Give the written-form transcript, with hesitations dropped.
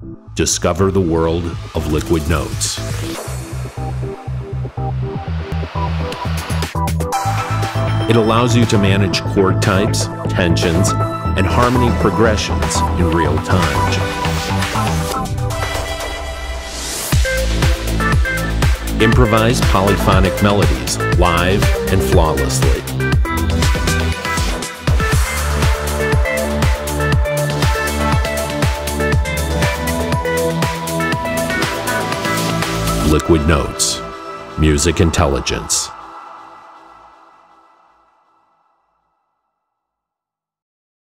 Discover the world of liquid notes. It allows you to manage chord types, tensions, and harmony progressions in real time. Improvise polyphonic melodies live and flawlessly. Liquid Notes, music intelligence.